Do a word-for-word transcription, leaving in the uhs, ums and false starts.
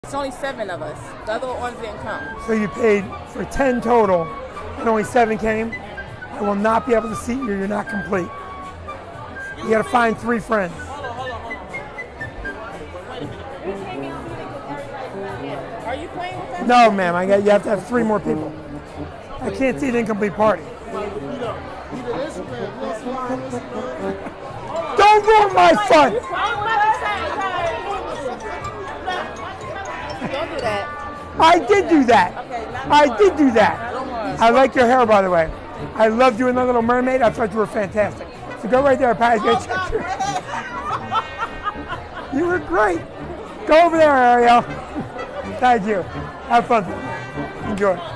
It's only seven of us. The other ones didn't come. So you paid for ten total, and only seven came? I will not be able to seat you. You're not complete. You got to find three friends. Hold on, hold on, hold on. Wait a minute. Are you playing with that? No, ma'am. I got. You have to have three more people. I can't see an incomplete party. Don't ruin my fun. Don't do that. I did do that. Okay, not I more. did do that. No more. I like your hair, by the way. I love doing the Little Mermaid. I thought you were fantastic. So go right there, Pat. Get your- You were great. Go over there, Ariel. Thank you. Have fun. Enjoy.